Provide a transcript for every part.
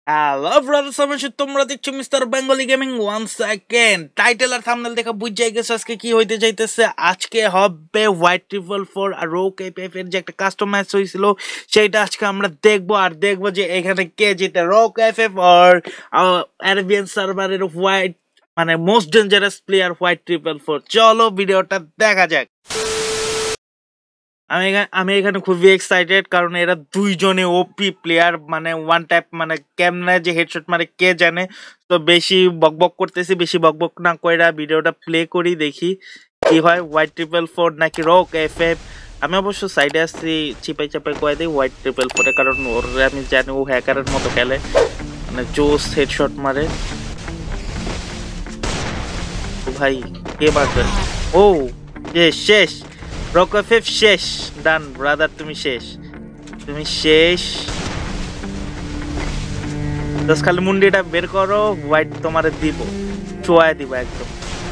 Hello brothers, আমি তোমরা দেখছো Mister Bengali Gaming. One second, title আর থাম্বনেল দেখা বুঝাই গেছো আজকে কি হইতে যাইতেছে। আজকে হবে হোয়াইট ট্রিপল ফোর আর রোক এফএফ এর যে একটা কাস্টম ম্যাচ হয়েছিল সেইটা আজকে আমরা দেখবো। আর দেখবো যে এখানে কে জিতে, রোক এফএফ আর অ্যারাবিয়ান সার্ভারের হোয়াইট মানে most dangerous player White triple four. চলো ভিডিওটা দেখা যাক। আমি এখানে খুবই এক্সাইটেড, কারণ এরা দুইজনে ওপি প্লেয়ার, মানে ওয়ান টাইপ, মানে কেমনে যে হেডশট মারে কে জানে। তো বেশি বকবক করতেছি, বেশি বকবক না কইরা ভিডিওটা প্লে করি, দেখি কি হয়। হোয়াইট ট্রিপল ফোর নাকি রক এফএফ? আমি অবশ্য সাইডে আসছি, চিপাই চাপাই কয়ে দিই হোয়াইট ট্রিপল ফোরে, কারণ ওর আমি জানি ও হ্যাকারের মতো খেলে, মানে জোস হেডশট মারে। ভাই কে মারবে? ও শেষ, রক এফএফ শেষ। ডান ব্রাদার, তুমি শেষ, তুমি শেষ। খালি মুন্ডিটা বের করো, হোয়াইট তোমারে দিব, চোয়ায় দিব একদম।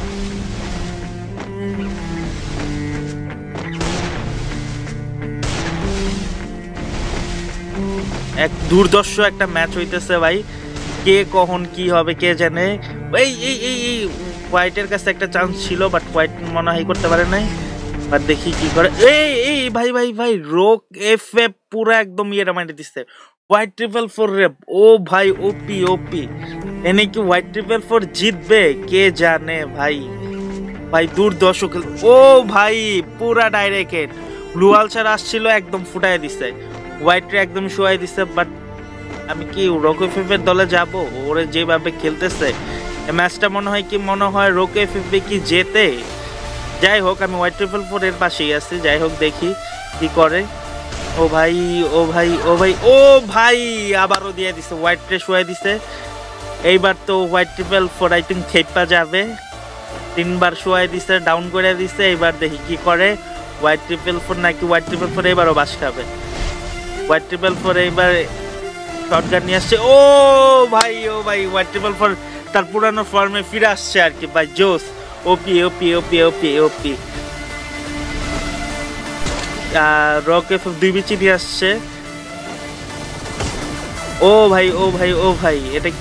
এক দুর্দর্শ একটা ম্যাচ হইতেছে ভাই, কে কখন কি হবে কে জানে। এই এই এই এই হোয়াইটের কাছে একটা চান্স ছিল, বাট হোয়াইট মনে হয় করতে পারে নাই। আর দেখি কি করে। এই এই ভাই ভাই ভাই, রোক এফএফ পুরো একদম ইয়েটা মাইরে দিচ্ছে হোয়াইট ট্রিপল ফোর রে। ও ভাই ওপি ওপি, এনে কি হোয়াইট ট্রিপল ফোর জিতবে কে জানে ভাই। ভাই দুর্দর্শ খেল। ও ভাই পুরা ডাইরেক্ট ব্লু আলসার আসছিল, একদম ফুটাই দিছে, হোয়াইটরে একদম শুয়াই দিছে। বাট আমি কি রক এফএফ এর দলে যাব? ওরে যেভাবে খেলতেছে ম্যাচটা মনে হয় রক এফএফ কি জেতে। যাই হোক, আমি হোয়াইট ট্রিপল ফোর এর পাশেই আছি। যাই হোক, দেখি কি করে। ও ভাই ও ভাই ও ভাই ও ভাই, আবারও দিয়ে দিছে, হোয়াইট রে শুয়াই দিছে। এইবার তো White triple four I think খেপা যাবে। তিনবার শুয়াই দিছে, ডাউন করে দিছে। এইবার দেখি কি করে হোয়াইট ট্রিপল ফোর, নাকি হোয়াইট ট্রিপল ফোর এবারও বাস খাবে। হোয়াইট ট্রিপল ফোর এইবার শটগান নিয়ে আসছে। ও ভাই হোয়াইট ট্রিপল ফোর তার পুরানো ফর্মে ফিরে আসছে আর কি ভাই, জোস। ওপি ওপি ওপি ওপি ওপি। রক এফএফ দুই বিচি দিয়ে আসছে। ও ভাই ও ভাই ও ভাই, এটা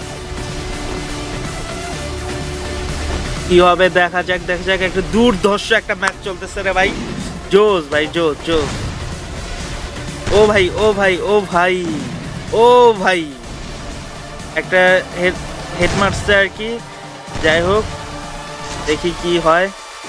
কি হবে দেখা যাক দেখা যাক। একটা দুর্ধর্ষ একটা ম্যাচ চলতেছে রে ভাই, জোস ভাই জোস জোস। ও ভাই ও ভাই ও ভাই ও ভাই, একটা হেড মারছে আর কি। যাই হোক, দেখি কি হয়।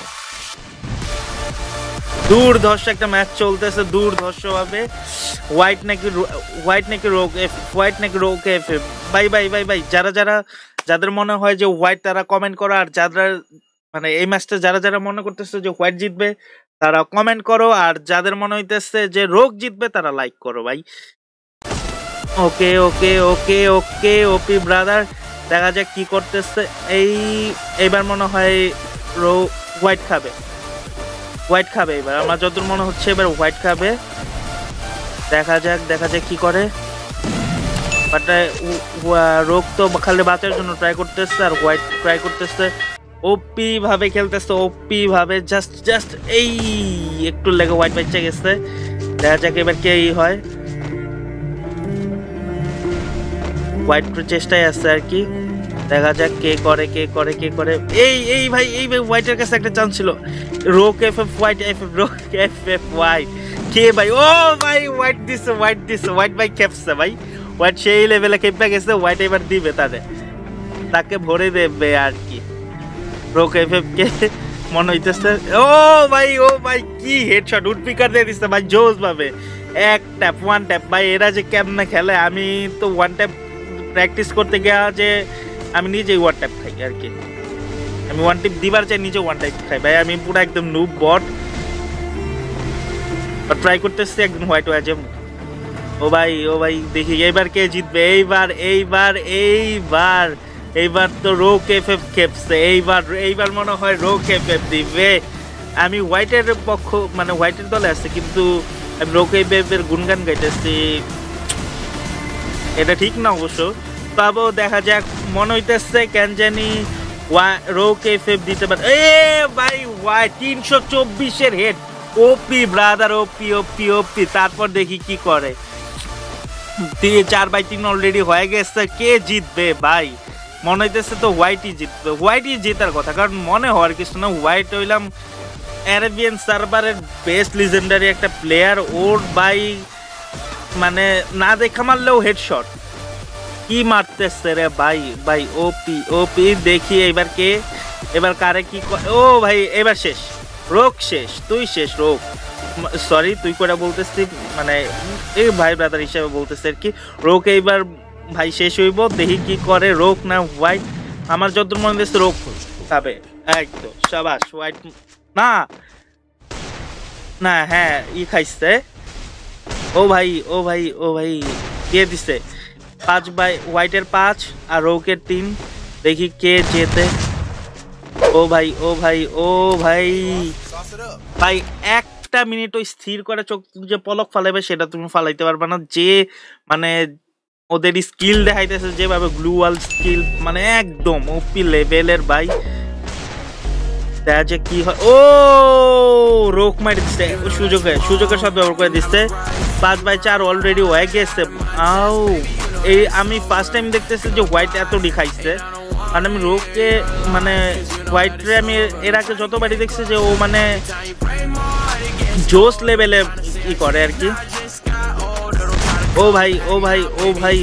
দুর্ধর্ষ একটা ম্যাচ চলতেছে, দুর্ধর্ষ ভাবে। হোয়াইট নাকি রোক এফ। ভাই ভাই ভাই ভাই, যাদের মনে হয় যে হোয়াইট, তারা কমেন্ট করো। আর যারা মানে এই ম্যাচটা যারা মনে করতেছে যে হোয়াইট জিতবে তারা কমেন্ট করো। আর যাদের মনে হইতেছে যে রোক জিতবে তারা লাইক করো ভাই। ওকে ওকে ওকে ওকে ওপি ব্রাদার, দেখা যাক কি করতেছে। এইবার মনে হয় হোয়াইট খাবে, হোয়াইট খাবে এবার। আমার যতদূর মনে হচ্ছে এবার হোয়াইট খাবে। দেখা যাক কি করে। বাট রোগ তো খালি বাঁচার জন্য ট্রাই করতেছে, আর হোয়াইট ট্রাই করতেছে ওপি ভাবে খেলতেছে, ওপি ভাবে। জাস্ট এই একটু লেগে হোয়াইট বাচ্চা গেছে। দেখা যাক এবার কে হয়। হোয়াইট চেষ্টায় আছে আর কি, দেখা যাক কে করে। এই ভাই হোয়াইটের কাছে একটা চান্স ছিল। Rok FF White FF Rok FF White কে ভাই। ও ভাই হোয়াইট দিছে হোয়াইট ভাই খেপছে ভাই। হোয়াইট সেই লেভেলে খেপে গেছে, হোয়াইট এবার দিবে তাকে ভরে দেবে আর কি। রোক এফএফ কে মনে হইতেছে। ও ভাই কি হেডশট উডপিকার দিয়ে দিচ্ছে ভাই, জোস ভাবে। ওয়ান ট্যাপ ভাই, এরা যে কেমনে খেলে। আমি তো ওয়ান ট্যাপ প্র্যাকটিস করতে গিয়া যে আমি নিজেই ওয়ান ট্যাপ খাই আর কি। আমি ওয়ান টিপ দিবার চাই, নিজে ওয়ান টাইপ খাই ভাই। আমি পুরো একদম নুব বট, ট্রাই করতেছি একদম হোয়াইট হয়ে যাবো। ও ভাই দেখি এইবার কে জিতবে। এইবার তো রোক এফএফ খেপছে। এইবার মনে হয় রোক এফএফ দিবে। আমি হোয়াইটের পক্ষ, মানে হোয়াইটের দলে আছে, কিন্তু আমি রোক এফএফ এর গুনগান গাইতেছি, এটা ঠিক না অবশ্য। পাবো, দেখা যাক। মনে হইতেছে কেন জানি রোক এফএফ দিতে পারে। ভাই White 324 head, OP brother, OP. তারপর দেখি কি করে। 4/3 অলরেডি হয়ে গেছে। কে জিতবে ভাই? মনে হইতেছে তো হোয়াইটই জিতবে। হোয়াইটই জেতার কথা, কারণ মনে হওয়ার কিছু না। হোয়াইট হইলাম অ্যারাবিয়ান সার্ভারের বেস্ট লিজেন্ডারি একটা প্লেয়ার। ওর ভাই মানে না দেখা মারলেও হেডশট কি মারতেছে রে ভাই। ভাই ওপি ওপি। দেখি এবার কে, এবার কারে কি। ও ভাই এবার শেষ, রোগ শেষ। তুই শেষ রোগ, সরি তুই করে বলতেছি, মানে এই ভাই ব্রাদার হিসেবে বলতেছে আর কি। রোগ এইবার ভাই শেষ হইব। দেখি কি করে রোগ না হোয়াইট। আমার যতদূর মনে হচ্ছে রোগ খাবে একদম। সাবাস হোয়াইট। না না হ্যাঁ ই খাইছে। ও ভাই ও ভাই ও ভাই দিয়ে দিছে 5 বাই হোয়াইটের 5 আর রোকের 3। দেখি কে জেতে। ও ভাই ও ভাই ও ভাই ভাই একটা মিনিট ওই স্থির করে চোখ যে পলক ফালাইবে সেটা তুমি ফালাইতে পারবে না। যে মানে ওদের স্কিল দেখাইতেছে যেভাবে গ্লু ওয়াল স্কিল, মানে একদম ওপি লেভেলের ভাই। দেখা যে কি হয়। ও রোক মারি দিচ্ছে সুযোগের সাথে ব্যবহার করে দিচ্ছে। 5/4 অলরেডি হয়ে গেছে। আও এই আমি ফার্স্ট টাইম দেখতেছি যে হোয়াইট এতটি খাইছে। মানে আমি রোগকে মানে হোয়াইটরে আমি এর আগে যতবারই দেখছি যে ও মানে জোস লেভেলে ই করে আর কি। ও ভাই ও ভাই ও ভাই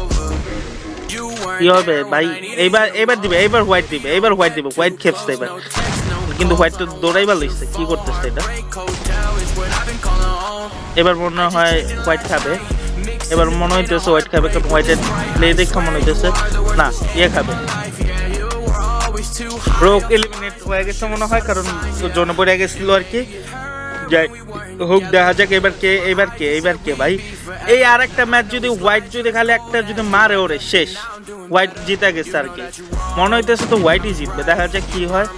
কি হবে ভাই? এবার দিবে, এবার হোয়াইট দিবে, এবার হোয়াইট দিবে। হোয়াইট খেপছে এবার, কিন্তু হোয়াইট তো দৌড়াইবার লইছে। কি করতেছে এটা? এবার মনে হয় হোয়াইট খাবে। এবার মনে হইতেছে হোয়াইট খাবে, কারণ হোয়াইটের প্লে দেখা মনে হইতেছে না ইয়ে খাবে। রোগ এলিমিনেট হয়ে গেছে মনে হয়, কারণ জোনে পড়ে গেছিল আর কি। যাই হোক দেখা যাক এবার কে, এবার কে, এবার কে ভাই। এই আর একটা ম্যাচ যদি হোয়াইট যদি খালি একটা যদি মারে ওরে শেষ, হোয়াইট জিতে গেছে আর কি। মনে হইতেছে তো হোয়াইটই জিতবে। দেখা যাক কি হয়।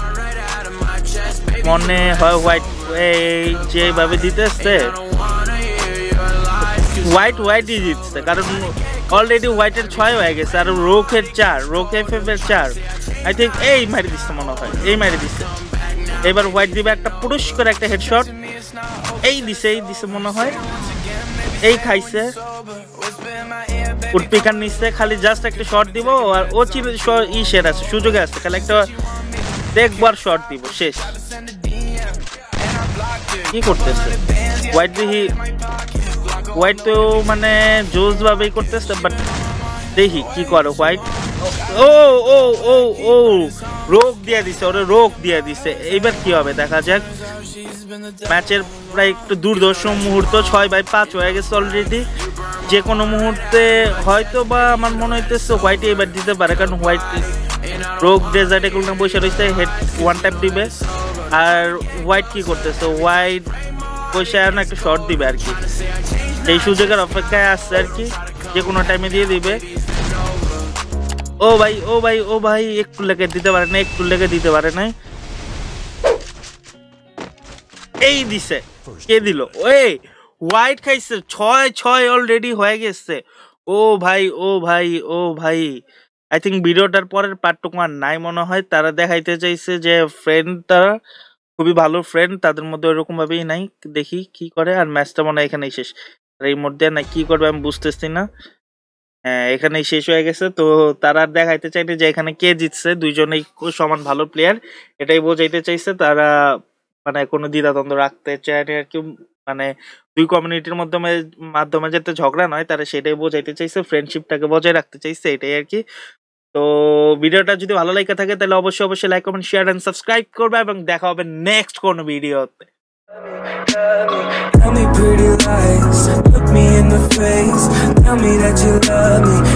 মনে হয় হোয়াইট এই যেভাবে দিতেছে হোয়াইটই জিতছে, কারণ অলরেডি হোয়াইটের 6 হয়ে গেছে আর রোকের 4, রোক এফএফের 4। আই থিঙ্ক এই মারি দিচ্ছে মনে হয়, এই মারি দিচ্ছে। এবার হোয়াইট দিবে একটা পুরুষ করে একটা হেডশট। এই দিছে মনে হয়, এই খাইছে। উডপিকার নিচ্ছে, খালি জাস্ট একটা শট দিব আর ও ইসের আছে, সুযোগে আছে, খালি একটা দেখবার শট দিব শেষ। কি করতেছে হোয়াইট? দেখি হোয়াইট তো মানে জোস ভাবেই করতেছে, বাট দেখি কি করে হোয়াইট। ও ও ও ও রোগ দিয়ে দিছে, ওরা রোগ দিয়ে দিছে। এইবার কি হবে দেখা যাক। ম্যাচের প্রায় একটু দুর্দর্শ মুহূর্ত, 6/5 হয়ে গেছে অলরেডি। যে কোনো মুহূর্তে হয়তো বা আমার মনে হইতেছে হোয়াইট এবার দিতে পারে, কারণ হোয়াইট রোগ ডেজার্ট এগুলো না বসে রয়েছে, হেড ওয়ান টাইপ দিবে। আর হোয়াইট কি করতেছে? হোয়াইট বসে না একটা শর্ট দিবে আর কি। এই সুযোগের অপেক্ষায় আসছে আর কি, যে কোনো টাইমে দিয়ে দিবে। ও ভাই ও ভাই ও ভাই একটু লেগে দিতে পারে না, একটু লেগে দিতে পারে না। এই দিছে, কে দিল? ওই হোয়াইট খাইছে। 6 অলরেডি হয়ে গেছে। ও ভাই ও ভাই ও ভাই। আই থিঙ্ক ভিডিওটার পরের পার্টটুকু আর নাই মনে হয়। তারা দেখাইতে চাইছে যে ফ্রেন্ডটা খুবই ভালো ফ্রেন্ড, তাদের মধ্যে ওইরকম ভাবেই নাই। দেখি কি করে। আর ম্যাচটা মনে হয় এখানেই শেষ। আর এই মধ্যে না কি করবে আমি বুঝতেছি না। হ্যাঁ এখানেই শেষ হয়ে গেছে। তো তারা দেখাইতে চাইছে যে এখানে কে জিতছে, দুইজনেই সমান ভালো প্লেয়ার, এটাই বোঝাইতে চাইছে। তারা মানে কোনো দ্বিধাদ্বন্দ্ব রাখতে চায় না আর কি। মানে দুই কমিউনিটির মাধ্যমে যাতে ঝগড়া নয়, তারা সেটাই বোঝাইতে চাইছে, ফ্রেন্ডশিপটাকে বজায় রাখতে চাইছে, এটাই আর কি। তো ভিডিওটা যদি ভালো লাগে থাকে তাহলে অবশ্যই like comment share and subscribe করবে, এবং দেখা হবে নেক্সট কোন ভিডিওতে। Tell me pretty lies, look me in the face, tell me that you love me.